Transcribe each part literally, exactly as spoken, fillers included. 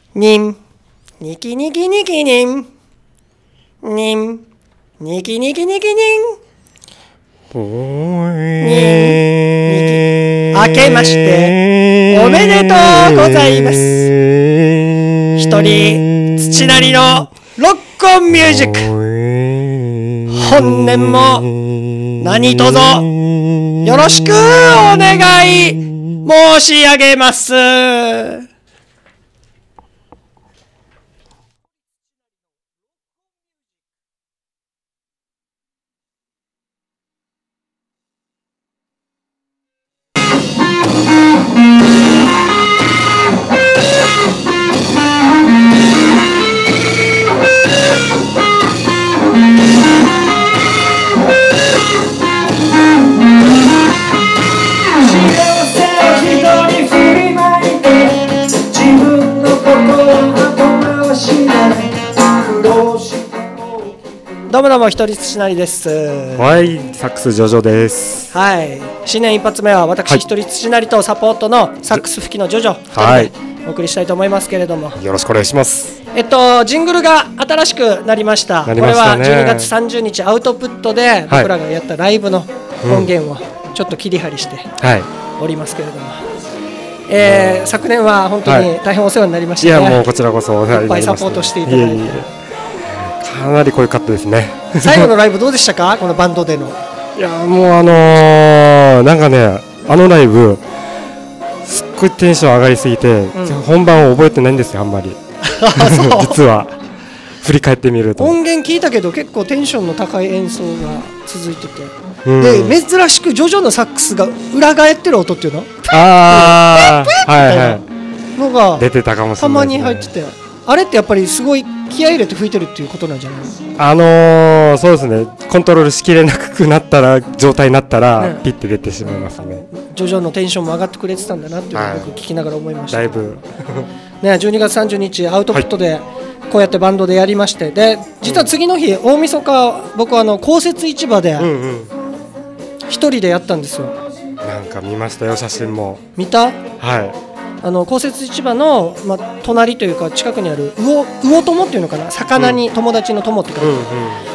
にんにきにきにきにんにんにきにきにきにんおにん明けましておめでとうございます。一人土なりのロックオンミュージック、本年も何卒よろしくお願い申し上げます。どうもどうも、一人土なりです。 はい、サックスジョジョです。 はい、新年一発目は私、はい、一人土なりとサポートのサックス吹きのジョジョはい、 お送りしたいと思いますけれども、 よろしくお願いします。 えっとジングルが新しくなりました。 なりましたね。 これはじゅうにがつさんじゅうにちアウトプットで僕らがやったライブの音源をちょっと切り張りしておりますけれども、はい、えー、昨年は本当に大変お世話になりましたね。 いや、もうこちらこそお世話になりました。 いっぱいサポートしていただいて、いえいえ、 かなり濃いかったですね。 最後のライブどうでしたか、このバンドでの。 いや、もうあのー、なんかね、あのライブすっごいテンション上がりすぎて、うん、本番を覚えてないんですよ、あんまり。実は振り返ってみると音源聞いたけど結構テンションの高い演奏が続いてて、うん、で珍しくジョジョのサックスが裏返ってる音っていうの、 ああ、はいはい、 のが出てたかもしれないですね。 たまに入ってて、あれってやっぱりすごい気合い入れて吹いてるっていうことなんじゃないですか。 あのー、そうですね、コントロールしきれなくなったら、状態になったら、ね、ピッて出てしまいますね。 ジョジョのテンションも上がってくれてたんだなっていうのを僕聞きながら思いました。 だいぶね、じゅうにがつさんじゅうにちアウトプットでこうやってバンドでやりまして、で実は次の日、大晦日僕はあの公設市場で一人でやったんですよ。 なんか見ましたよ、写真も。 見た？ はい。 あの公設市場の、まあ、隣というか近くにある魚魚友っていうのかな、魚に友達の友って書いてある、うんうん、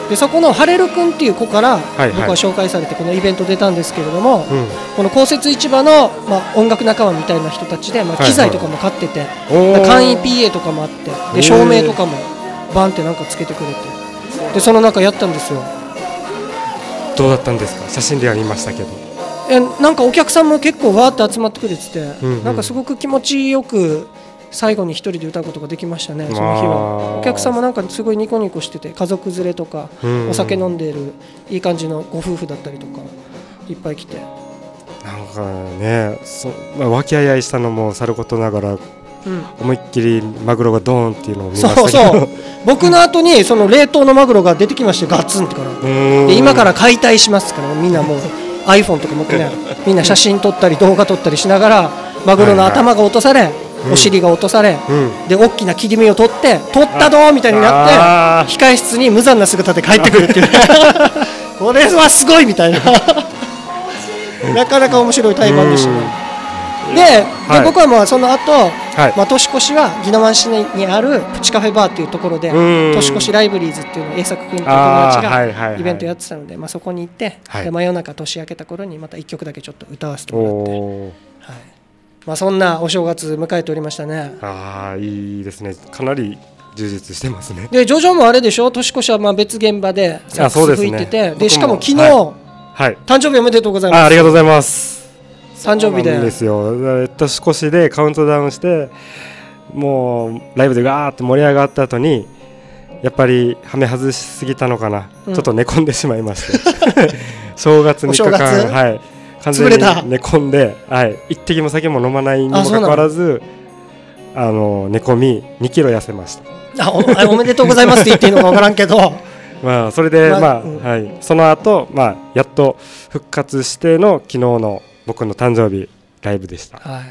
でそこのハレル君っていう子から僕は紹介されてこのイベント出たんですけれども、はいはい、この公設市場の、まあ、音楽仲間みたいな人たちで、まあ、機材とかも買ってて、はいはい、簡易 ピーエー とかもあって、で照明とかもバンってなんかつけてくれて、でその中やったんですよ。 どうだったんですか？写真では見ましたけど。 えなんかお客さんも結構わーって集まってくれてて、うんうん、なんかすごく気持ちよく最後に一人で歌うことができましたね。その日はお客さんもなんかすごいニコニコしてて、家族連れとか、うんうん、お酒飲んでいるいい感じのご夫婦だったりとかいっぱい来て、 なんかね、そ、まあ、和気あいあいしたのもさることながら、うん、思いっきりマグロがドーンっていうのを見ましたけど、 そうそう僕の後にその冷凍のマグロが出てきまして、ガツンってからで今から解体しますから、みんなもうiPhone とか持ってね、みんな写真撮ったり動画撮ったりしながら、マグロの頭が落とされ、はいはい、お尻が落とされ、うん、で大きな切り身を取って取ったどーみたいになって、控室に無残な姿で帰ってくるっていうこれはすごいみたいななかなか面白い対バンでしたね。で、はい、で僕はもうその後、はい、まあ年越しは宜野湾市にあるプチカフェバーっていうところで年越しライブリーズっていうのを栄作君という友達がイベントやってたので、まあそこに行って、はい、で真夜中年明けた頃にまたいっきょくだけちょっと歌わせてもらって、はい、まあそんなお正月迎えておりましたね。 ああ、いいですね。かなり充実してますね。 でジョジョもあれでしょ、年越しはまあ別現場でサックス吹いてて、 で, でしかも昨日、はいはい、誕生日おめでとうございます。 あ, ありがとうございます。 誕生日でですよ。年越しでカウントダウンして、もうライブでガーって盛り上がった後にやっぱりはめ外しすぎたのかな、うん、ちょっと寝込んでしまいまして正月みっかかん、はい、完全に寝込んで、はい、一滴も酒も飲まないにもかかわらず、あの寝込みにキロ痩せました。 お, おめでとうございますって言っていいのか分からんけどまあそれで、まあまあうんはい、その後、まあやっと復活しての昨日の僕の誕生日ライブでした、はい、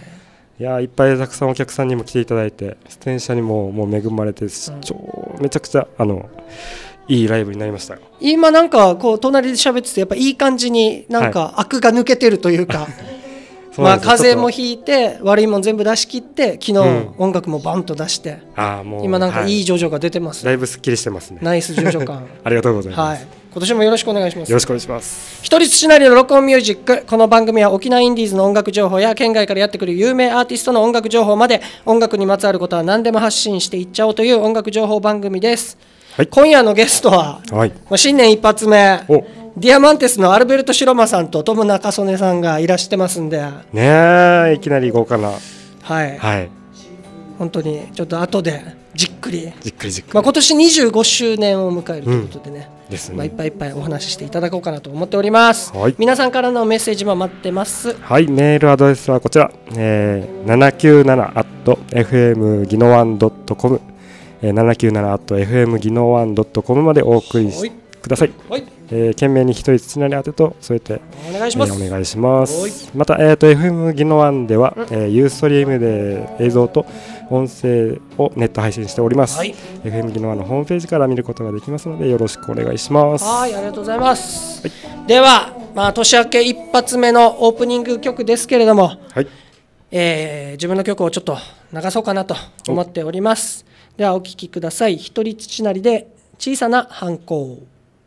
いやいっぱいたくさんお客さんにも来ていただいて、出演者にももう恵まれて、うん、超めちゃくちゃあのいいライブになりましたよ。 今なんかこう隣で喋っててやっぱいい感じになんか、はい、悪が抜けてるというかまあ風邪もひいて悪いもん全部出し切って昨日、うん、音楽もバンと出して、あもう今なんかいいジョジョが出てます、 はい、だいぶすっきりしてますね。 ナイスジョジョ感ありがとうございます、はい、 今年もよろしくお願いします。 よろしくお願いします。 一人土なりの録音ミュージック。この番組は沖縄インディーズの音楽情報や県外からやってくる有名アーティストの音楽情報まで音楽にまつわることは何でも発信していっちゃおうという音楽情報番組です、はい、今夜のゲストは、はい、新年一発目ディアマンテスのアルベルト・シロマさんとトム中曽根さんがいらしてますんでねえ、いきなり豪華な、 はい、はい、本当にちょっと後でじっくりじっくりじっくり、 まあ、今年にじゅうごしゅうねんを迎えるということでね、 うんですね、 まあ、いっぱいいっぱいお話ししていただこうかなと思っております、はい、皆さんからのメッセージも待ってます。 はい、メールアドレスはこちら、えー、ななきゅうなな アット エフエム ギノワン ドットコム ななきゅうなな アット エフエム ギノワン ドットコム までお送りください。はい、えー、懸命に一人土なり当てと添えてお願いします、 えー、お願いします。また、えー、と エフエム ギノワンでは、うん、えー、ユーストリームで映像と音声をネット配信しております、はい、エフエム ギノワンのホームページから見ることができますのでよろしくお願いします。 はい、ありがとうございます、はい、では、まあ、年明け一発目のオープニング曲ですけれども、はい、えー、自分の曲をちょっと流そうかなと思っております。ではお聴きください。一人土なりで小さな反抗。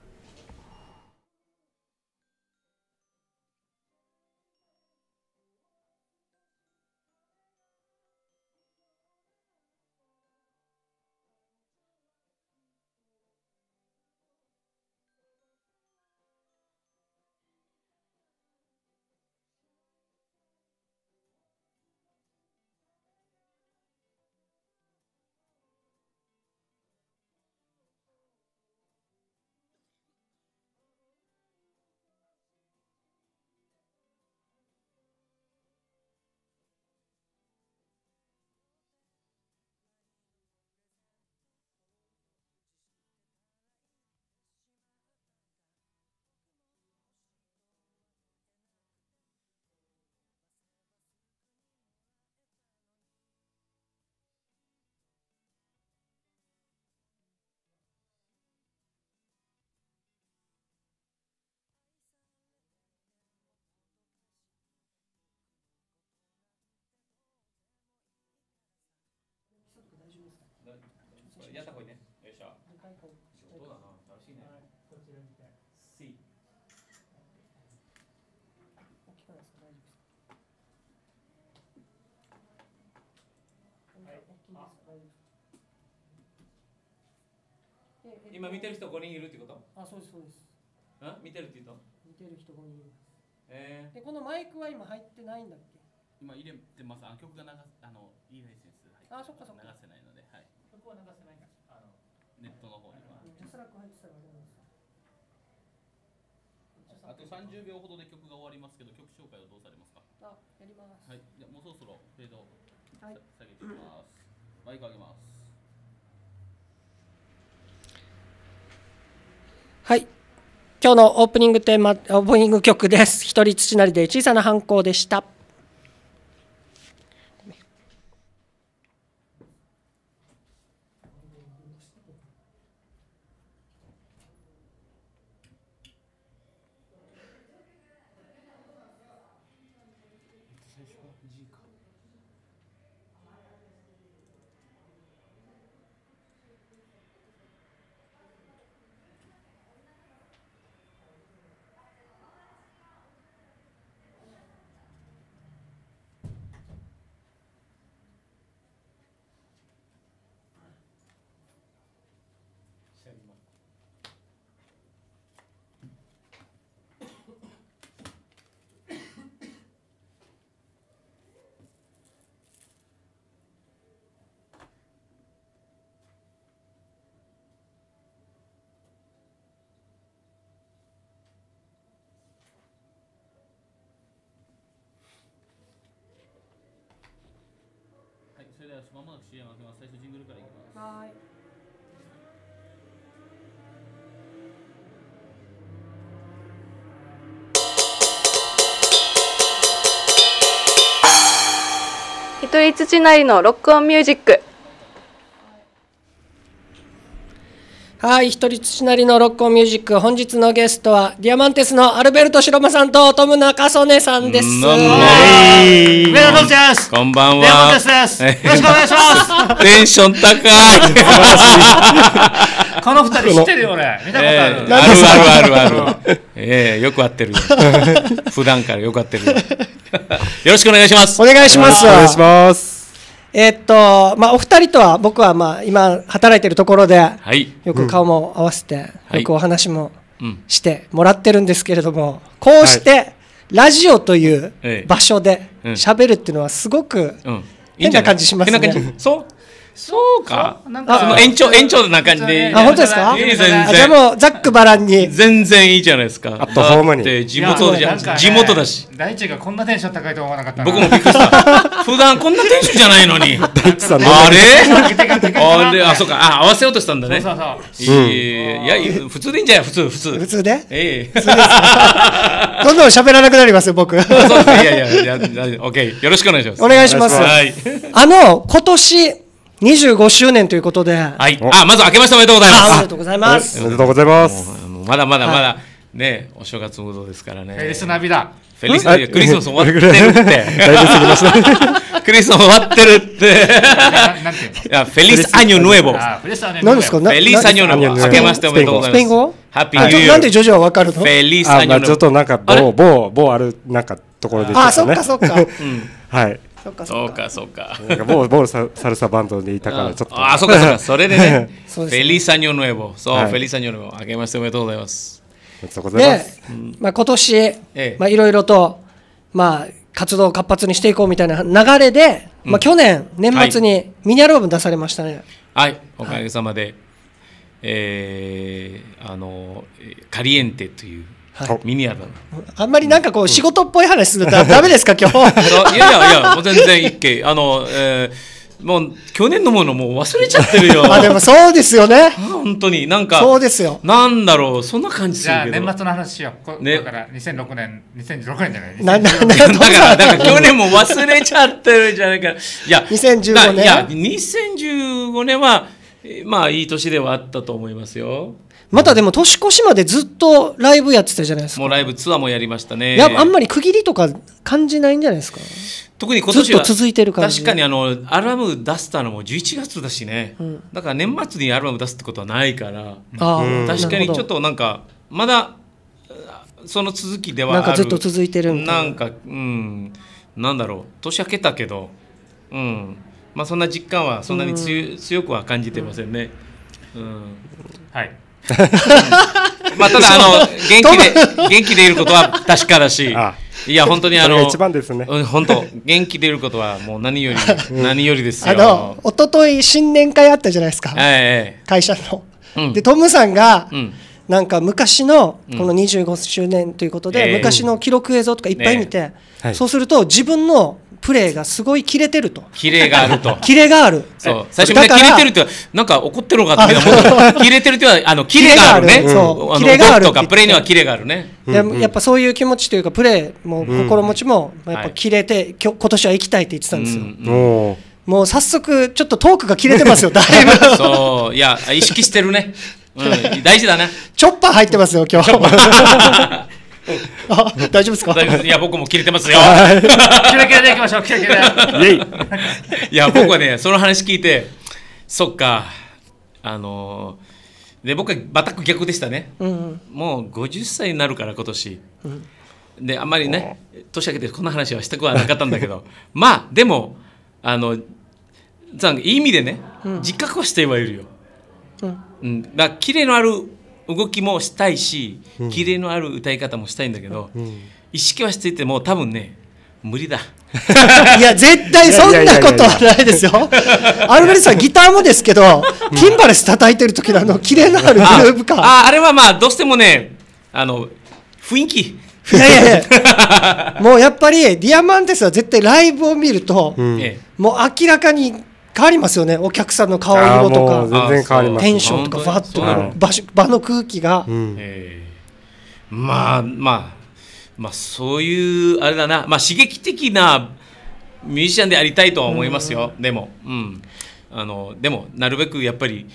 やった方がいいね。よいしょ。どうだな、楽しいね。こちら見て。C。大きくないですか、大丈夫ですか。はい、大きいですか、大丈夫ですか。今見てる人ごにんいるってこと？あ、そうですそうです。ん？見てるって言うと？見てる人ごにんいます。えー、でこのマイクは今入ってないんだっけ？今入れてます。あの曲が流すあのいいライセンス入って。あ、そっかそっか。流せないので、はい。曲は流せないか。あのネットの方には。ジャスラック入ってたらあれなんですか。あとさんじゅうびょうほどで曲が終わりますけど、曲紹介はどうされますか？あ、やります。はい。じゃもうそろそろフェードを下げていきます。マイク上げます。はい。今日のオープニングテーマ、オープニング曲です。一人土なりで小さな反抗でした。それではまもなく シーエム 開けます。最初ジングルからいきます。はい。一人土なりのロックオンミュージック。 はい、一人土なりのロックオンミュージック、本日のゲストはディアマンテスのアルベルト白間さんとトム中曽根さんです。 どうも上田トムです。 こんばんディアマンは。 テスです。よろしくお願いします。 テンション高い。 この二人知ってるよ俺。見たことある。 えーあるあるあるある。ええよく会ってるよ。普段からよく会ってるよ。よろしくお願いします。 お願いします。 お願いします。 えーっと、まあ、お二人とは僕はまあ今働いてるところではい。 よく顔も合わせて、 はいよくお話もうん。 してもらってるんですけれども、こうしてラジオというええ場所でうん喋るっていうのはすごくうん。 変な感じしますね。 変な感じ。そう。そうか。 なんかその延長延長な感じで。 あ、本当ですか？ いい全然あ、じゃあもうざっくばらんに。 全然いいじゃないですか。 アットホームにだって地元じゃいやなんかね地元だし。 大地がこんなテンション高いと思わなかったな。 僕もびっくりした。普段こんなテンションじゃないのに。 大地さんのあれ？ テカテカあれあそうかあ合わせようとしたんだね。 そうそうそう。 いやいや普通でいいんじゃない普通普通。 普通でええ。 どんどん喋らなくなりますよ、僕。 そうですねいやいやいや、オッケー、よろしくお願いします。 お願いします。 はい。 あの、今年にじゅうごしゅうねんということで、あ、 はい。あ、まず明けましておめでとうございます。 おめでとうございます。 おめでとうございます。 もうまだまだまだ、ね、お正月ムードですからね。 フェリスナビだ。 フェリスはいいやクリスマス終わってるって。 だいぶ過ぎました。 クリスマス終わってるって。 ななんていうの？ いや、フェリスアニョヌエボ。フあ、フェリスナビ。 何ですか？なェリスアニョヌエボ。 な明けましておめでとうございます。 スペイン語？ ハッピーニューイヤー。 あちょなんでジョジョはわかるの？ フェリスあ、まあアニョヌエボ。 ちょっとなんかあれ某某某あるなんかところでちょあ、 っとねそっかそっか。 はい。 そっかそそうっか。 かそうか。 なんか某某ササルサバンドでいたからちょっと。 ああ、そうかそうか。それでね。フそうですねェリスアニョヌエボ。そう、 はいフェリスアニョヌエボ。明けましておめでとうございます。 おめでとうございま。 ですまあ今年え、 まあいろいろと、まあ活動を活発にしていこうみたいな流れで、まあ去年、年末にミニアルバム出されましたね。 はい、おかげさまで、えー、あの、カリエンテというはいミニアルバム。 あんまりなんかこう仕事っぽい話するとダメですか、今日。 そういやいやいや、もう全然いいっけ。あの、えーもう去年のものもう忘れちゃってるよ。 あ、でもそうですよね。 本当になんか、 そうですよ。 なんだろう、そんな感じすじゃあるけど。 年末の話しよう。こねだからにせんろくねん、にせんじゅうろくねんじゃない。 なんだ、なんだ、 だから、だから去年も忘れちゃってるんじゃないか。いや、 にせんじゅうごねんいや、にせんじゅうごねんは、えーまあいい年ではあったと思いますよ。 またでも年越しまでずっとライブやってたじゃないですか。 もうライブツアーもやりましたね。 いや、あんまり区切りとか感じないんじゃないですか。 特に今年はずっと続いてる感じ確かにあのアルバム出したのもじゅういちがつだしね、だから年末にアルバム出すってことはないから、 ああ、 確かにちょっなるとなんかまだその続きではあるなんかずっと続いてるみたいななんかうんなんだろう年明けたけどうんまあそんな実感はそんなに強,、強くは感じてませんね、うんはい。 まあただあの元気で元気でいることは確かだしあいや本当にあのそれが一番ですね。 うん、本当元気でいることはもう何より何よりですあよ。 の、一昨日新年会あったじゃないですか。 え会社の。 うんで、トムさんがえ、うん、 なんか昔のこのにじゅうごしゅうねんということで、 ええ昔の記録映像とかいっぱい見て、 はいそうすると自分のプレーがすごい切れてると。 キレがあると。 キレがある。 そう最初みんなだからキレてるってなんか怒ってるのかって思ったキレてるってはあのキレがあるね。 キレがあるそうあのキレがある動きとかプレーにはキレがあるね。 でやっぱそういう気持ちというかプレーも心持ちもやっぱ切れて、きょ今年は行きたいって言ってたんですよ、 うんおーもう早速ちょっとトークが切れてますよだいぶそういや意識してるね。うん大事だね。 チョッパー入ってますよ今日あ大丈夫ですか大丈夫いや僕も切れてますよ。 キレキレでいきましょう。キレキレで。 イェイ。 いや僕はねその話聞いてそっかあのーで僕は全く逆でしたね。 うんもうごじゅっさいになるから今年、であんまりね年明けてこんな話はしたくはなかったんだけどまあでもあのさんいい意味でね、自覚はしてはいるよ、 うんうん、だからキレのある動きもしたいし、キレのある歌い方もしたいんだけど、意識はしていても多分ね無理だ。 いや絶対そんなことはないですよアルベルトさんギターもですけどティンバレス叩いてる時のあのキレのあるグルーヴ感あああれはまあどうしてもねあの雰囲気いやいやいやもうやっぱりディアマンテスは絶対ライブを見ると、 うんええもう明らかに変わりますよねお客さんの顔あー色ともうか全然変わります。 テンションとか本当にバッとそうなの場所場の空気が、 うん。 えーまあまあまあそういうあれだな、まあ、刺激的なミュージシャンでありたいとは思いますよ、でも、うん、あのでもなるべくやっぱりあ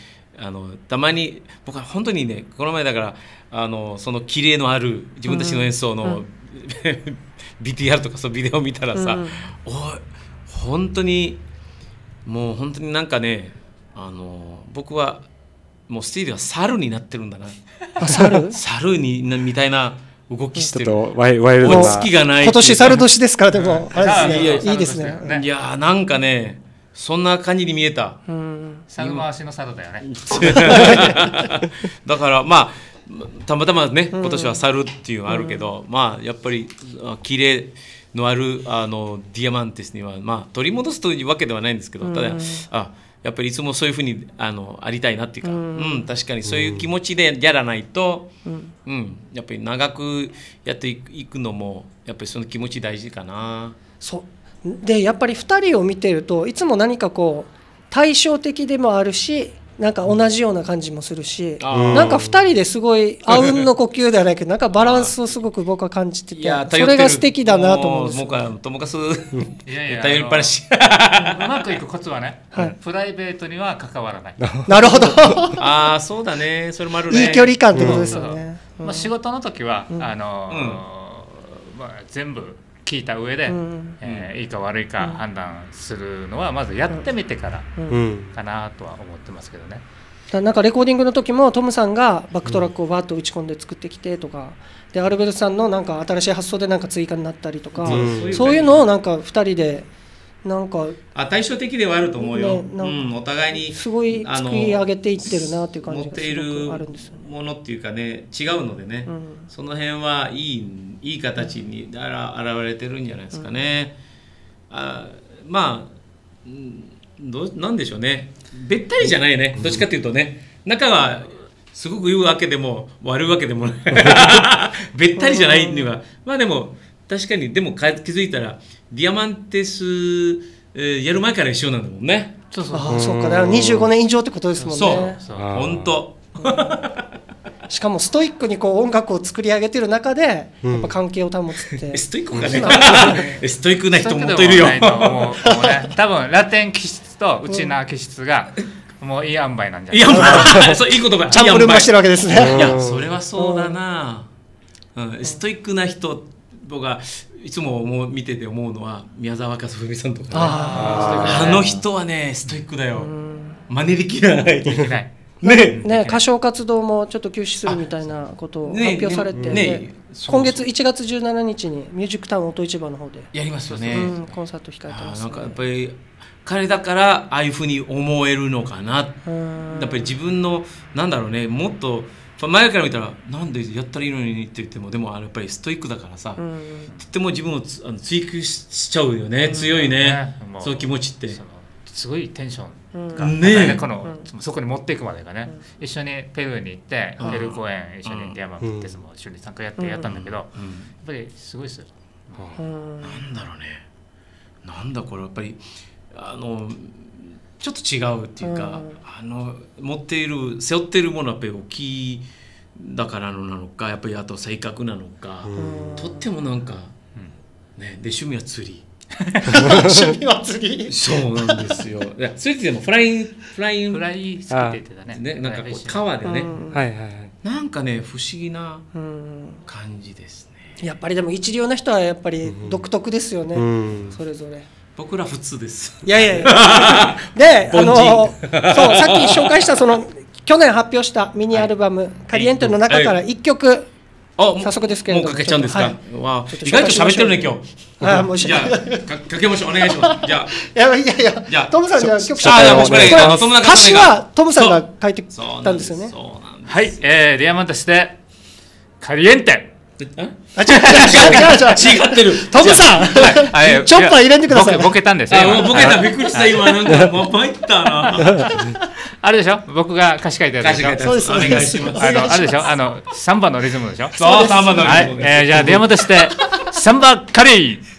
あのたまに僕は本当にねこの前だからあのその綺麗のある自分たちの演奏の、うん、ビーティーアール とかそうビデオを見たらさ、うん、おい本当にもう本当になんかねあの僕はもうスティービーは猿になってるんだな猿猿にみたいな動きしてる。 ちょっとワイワイルドな。 落ち着きがない。 今年猿年ですからでもあれですね。いいですね。 いやなんかねそんな感じに見えた。 猿回しの猿だよね。 だからまあたまたまね今年は猿っていうのがあるけど、まあやっぱり綺麗のあるあのディアマンテスにはまあ取り戻すというわけではないんですけど、ただあやっぱりいつもそういうふうにあのありたいなっていうか、うん、うん、確かにそういう気持ちでやらないと、うん、うん、やっぱり長くやっていくのもやっぱりその気持ち大事かな。 そうでやっぱりふたりを見てるといつも何かこう対照的でもあるしなんか同じような感じもするし、なんかふたりですごいあうんの呼吸ではないけどなんかバランスをすごく僕は感じててそれが素敵だなと思うんですよ。 もうともかすいやいや頼りっぱなし。 うまくいくコツはね、はい、プライベートには関わらない。 なるほど。 ああそうだねそれもあるね。 いい距離感ってことですよね。 まあ仕事の時は、うん、あのーうんまあ、全部聞いた上で、うんえー、いいか悪いか判断するのはまずやってみてからかなとは思ってますけどね。 なんかレコーディングの時もトムさんがバックトラックをバーッと打ち込んで作ってきてとかでアルベルトさんのなんか新しい発想でなんか追加になったりとか、うん、そういうのをなんかふたりでなんかあ対照的ではあると思うよ、ねうん、お互いにすごい作り上げていってるなっていう感じがすごくあるんですよね。持っているものっていうかね違うのでね、うん、その辺はいい、いい形に現れてるんじゃないですかね、うん、あまあどなんでしょうねべったりじゃないねどっちかっていうとね仲がすごく言うわけでも悪いわけでもないべったりじゃないっていうかまあでも確かにでも気づいたらディアマンテス、えー、やる前から一緒なんだもんね。 そうそうあそうかだからにじゅうごねん以上ってことですもんね。 そう本当しかもストイックにこう音楽を作り上げてる中でやっぱ関係を保つって、うん、 ストイックかねストイックな人もっといるよ多分ラテン気質とウチナー気質がもういい塩梅なんじゃないいやそういいことがチャンプルもしてるわけですね。 いやそれはそうだな、うん、ストイックな人僕がいつももう見てて思うのは宮沢和文さんとかね あ, あの人はねストイックだよ真似できないできないねね、歌唱活動もちょっと休止するみたいなことを発表されて、ねねね、今月いちがつじゅうしちにちにミュージックタウン音市場の方でやりますよね、 うん、コンサート控えてます、ね、 なんかやっぱり彼だからああいうふうに思えるのかなやっぱり自分のなんだろうねもっと前から見たらなんでやったらいいのにって言ってもでもやっぱりストイックだからさ、うん、とっても自分をつあの追求しちゃうよね、うん、強いね、うん、そういう気持ちってすごいテンションが、うんね、この、うん、そこに持っていくまでがね、うん、一緒にペルーに行って、うん、ペルー公演一緒にディアマンテスも一緒に参加やってやったんだけど、うん、やっぱりすごいですよ、 うん、なんだろうねなんだこれやっぱりあのちょっと違うっていうか、うん、あの持っている背負っているものはやっぱり大きいだからのなのかやっぱりあと性格なのか、うん、とってもなんか、うんね、で趣味は釣り趣味は釣りそうなんですよいや釣りってでもフライフライフライ好きって言ってたねねなんかこう川でね、うん、 はいはいはい、 なんかね不思議な感じですね、 うん、やっぱりでも一流な人はやっぱり独特ですよね、うん、それぞれ僕ら普通ですいやいやいやであのそうさっき紹介したその去年発表したミニアルバム、はい、カリエンテの中からいっきょく、はい、早速ですけれどももうかけちゃうんですか、はい、わ意外と喋ってるね今日あもうじゃあか, かけましょうお願いしますじゃあいやいやいやじゃあトムさんじゃあ曲紹介を歌詞はトムさんが書いてたんですよねはい、えー、ディアマンテスでカリエンテあ、違う違う違う違う違ってるトムさんチョッパー入れてくださいボケたんですよボケたびっくりした今なんかもう参ったなあれでしょ僕が歌詞書いてるでしょそうですお願いしますあのあれでしょあのサンバのリズムでしょそうサンバのリズムはい、えー、じゃあディアマンテスでサンバカリー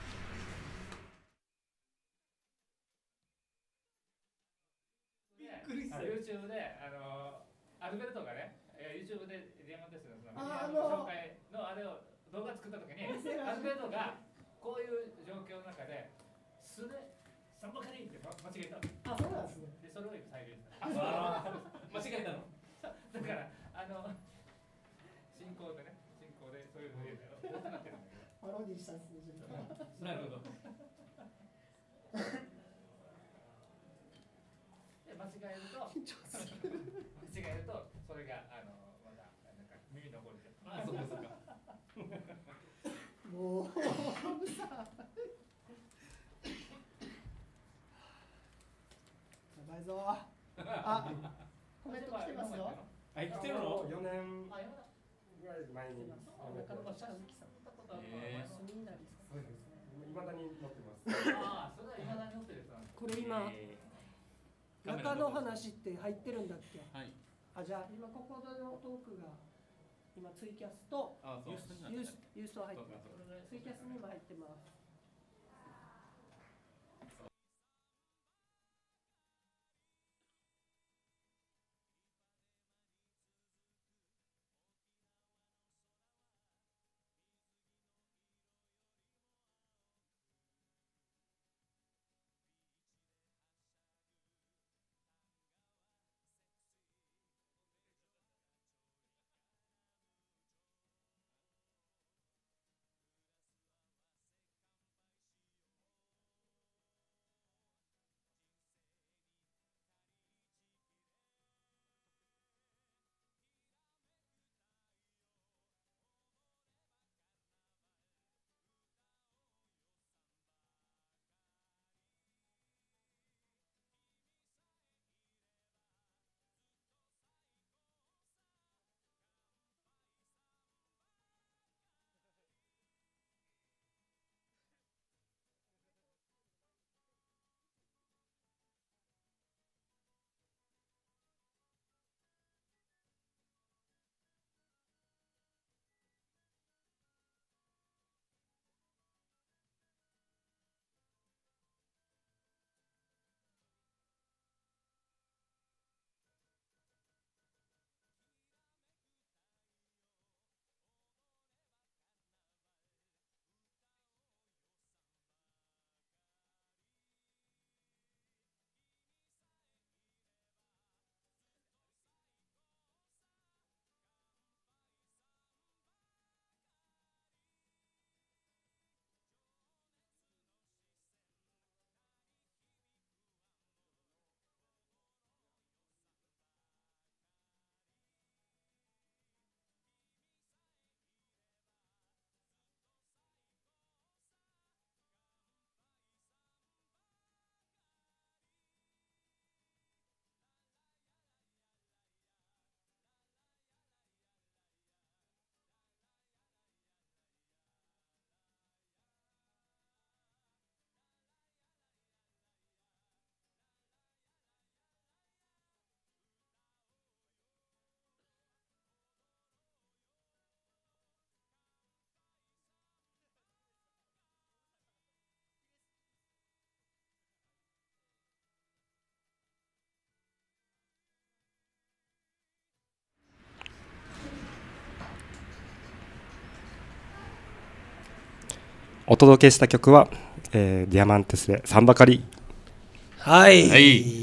YouTube であのアルベルトがね YouTube でディアマンテスの紹介のあれを動画作った時にアルベルトがこういう状況の中で素でサンバカリーって間違えた。 あ、そうなんですね。 でそれを再現した。 まあディしたんですね。 なるほど。 で間違えると間違えるとそれがあのまだなんか耳残りで。 あ、そうですか。 もうさ。やばいぞ。あ、コメント来てますよ。 あ、来てるの？ よねんぐらい前に。 中野近づきさん。 えー、 住んだりさん。 そうです。未だに乗ってます。 ああ、それは未だに乗ってるやつなんです。 これ今、中の話って入ってるんだっけ？ はい。 あ、じゃあ今ここでのトークが今ツイキャスとあ、そう。 ユースユースト入ってます。ツイキャスにも入ってます。 お届けした曲は、えー、ディアマンテスでサンバカリ。 はい、 はい、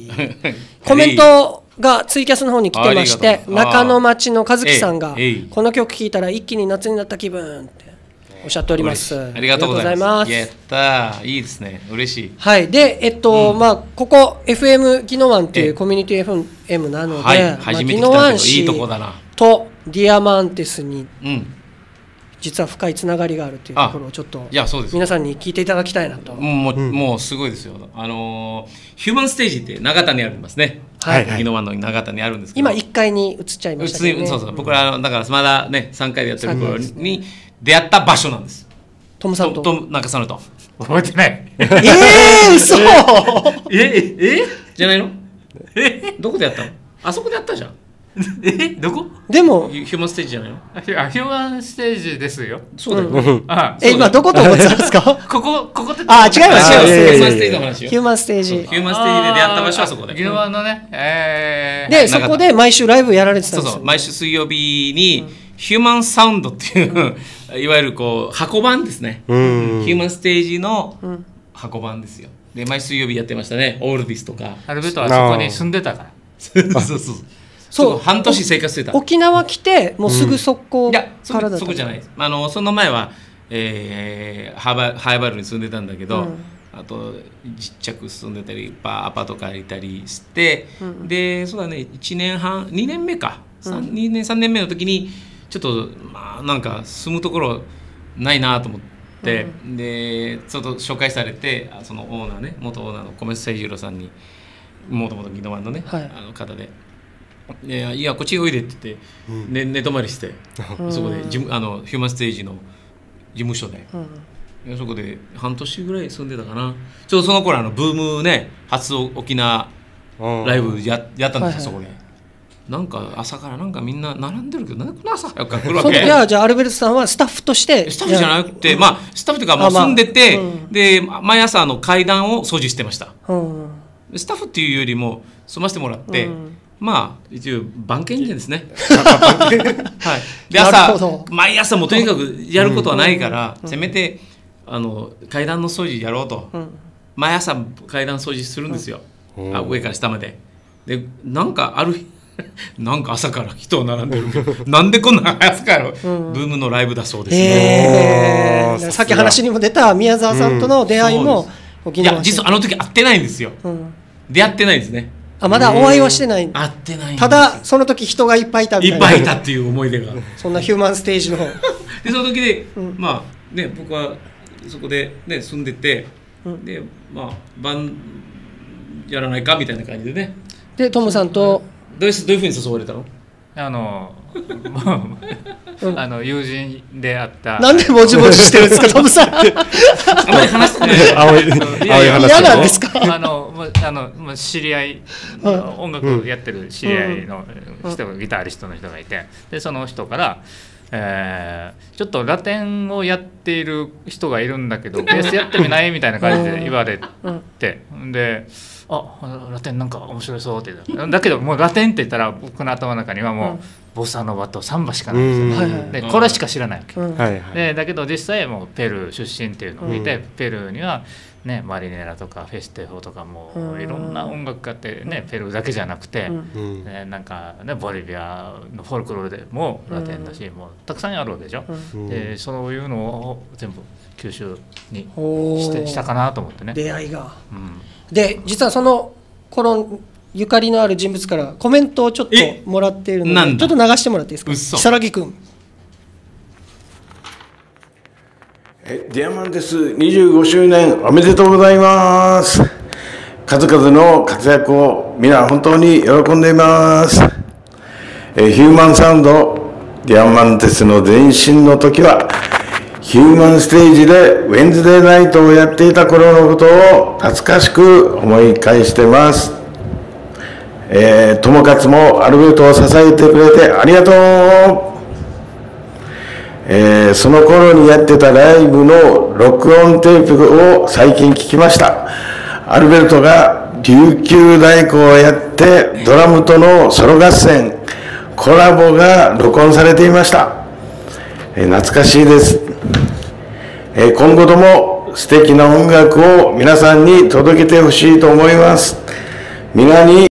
コメントがツイキャスの方に来てまして、中野町の和樹さんがこの曲聴いたら一気に夏になった気分っておっしゃっております。 ありがとうございます。やったー、いいですね、嬉しい。 はい、で、えっと、うん、まあここ エフエム ギノワンっていうコミュニティ エフエム なので、 はい、初めて来たけどいいとこだな。 とディアマンテスに、 うん、 実は深いつながりがあるというところをちょっと皆さんに聞いていただきたいなと。 もう、うん、もうすごいですよ。あのー、ヒューマンステージって長田にありますね。はい、ギノワンの長田にあるんですけど、 今いっかいに移っちゃいましたけどね。 そうそう、僕らだからまだねさんかいでやってる頃に出会った場所なんです。 トムさんと。 トム中さんと。 覚えてない。 ええー、嘘。 ええじゃないの？えどこでやったの？あそこでやったじゃん。えどこ？ でもヒューマンステージじゃないの？ あ、ヒューマンステージですよ。 そうだよ。 あ、え今どこと思ってたんですか？ ここここって。 あ、違います。 ヒューマンステージの話よ。 ヒューマンステージ。 ヒューマンステージで出会った場所はそこで。 ギノワンのね。ええ。でそこで毎週ライブやられてたんですよ。 そうそう、毎週水曜日にヒューマンサウンドっていういわゆるこう箱版ですね。ヒューマンステージの箱版ですよ。で毎週水曜日やってましたね。オールディスとか。 アルベトはそこに住んでたから。 そうそうそう。そう半年生活してた。 沖縄来てもうすぐ速攻からだった。いやそこじゃないです。あのその前はえー、ハバハイバルに住んでたんだけど、 うんあとちっちゃく住んでたりアパート借りたりして、うん、でそうだねいちねんはんにねんめか、うん、にねんさんねんめの時にちょっとまあなんか住むところないなと思って、うん、でちょっと紹介されてそのオーナーね元オーナーの小松誠二郎さんにもともと宜野湾のね、はい、あの方で。でいやこっちおいでって言って、うん、寝, 寝泊まりして、うん、そこで事務あのヒューマンステージの事務所で、うん、そこで半年ぐらい住んでたかな。ちょうどその頃あのブームね初沖縄ライブ や, やったんですよ、はいはい、そこでなんか朝からなんかみんな並んでるけどなんでこの朝早くから来るわけ。 いやじゃあアルベルトさんはスタッフとしてスタッフじゃなくてまあスタッフというかもう住んでて、まあうん、で毎朝の階段を掃除してました、うん、スタッフっていうよりも住ませてもらって、うんまあ一応番犬人ですね。はい。で朝毎朝もとにかくやることはないから、うん、せめてあの階段の掃除やろうと、うん、毎朝階段掃除するんですよ。うん、あ上から下まで。でなんかある日なんか朝から人を並んでる。なんでこんな朝からブームのライブだそうですね。 えー、さっき話にも出た宮沢さんとの出会いも、 うん、いや実はあの時会ってないんですよ。うん、出会ってないんですね。 あまだお会いはしてない。 会ってない。 ただその時人がいっぱいいたみたいな。 いっぱいいたっていう思い出が。 そんなヒューマンステージの。 でその時で、うん、まあね僕はそこでね住んでて、うん、でまあ晩やらないかみたいな感じでね。 でトムさんとどういうどういうふうに誘われたの？ あのあの友人であった。 なんでもじもじしてるんですかトムさん。あまり話してない。 青い青い話。 嫌なんですか？ あのあの知り合い、うん、音楽やってる知り合いの人が、うん、ギタリストの人がいて、でその人から、えー、ちょっとラテンをやっている人がいるんだけどベースやってみないみたいな感じで言われて、であラテンなんか面白そうって言っただけどもうラテンって言ったら僕の頭の中にはもう、うん、ボサノバとサンバしかないんですよ、ね、でこれしか知らないわけ、うん、でだけど実際もうペルー出身っていうのを見て、うん、ペルーにはね、マリネラとかフェステフォとかもいろんな音楽家ってね、ペルーだけじゃなくて、うんね、なんかねボリビアのフォルクロールでもラテンだし、うん、もうたくさんあるわけでしょ、うん、でそういうのを全部吸収にしてしたかなと思ってね出会いが、うん、で実はそのこのゆかりのある人物からコメントをちょっともらっているのでちょっと流してもらっていいですか。如月君ディアマンテスにじゅうごしゅうねんおめでとうございます。数々の活躍を皆本当に喜んでいます。えヒューマンサウンドディアマンテスの前身の時はヒューマンステージでウェンズデーナイトをやっていた頃のことを懐かしく思い返しています。えー、友勝もアルベルトを支えてくれてありがとう。えー、その頃にやってたライブの録音テープを最近聞きました。アルベルトが琉球太鼓をやってドラムとのソロ合戦コラボが録音されていました。えー、懐かしいです。えー、今後とも素敵な音楽を皆さんに届けてほしいと思います。皆に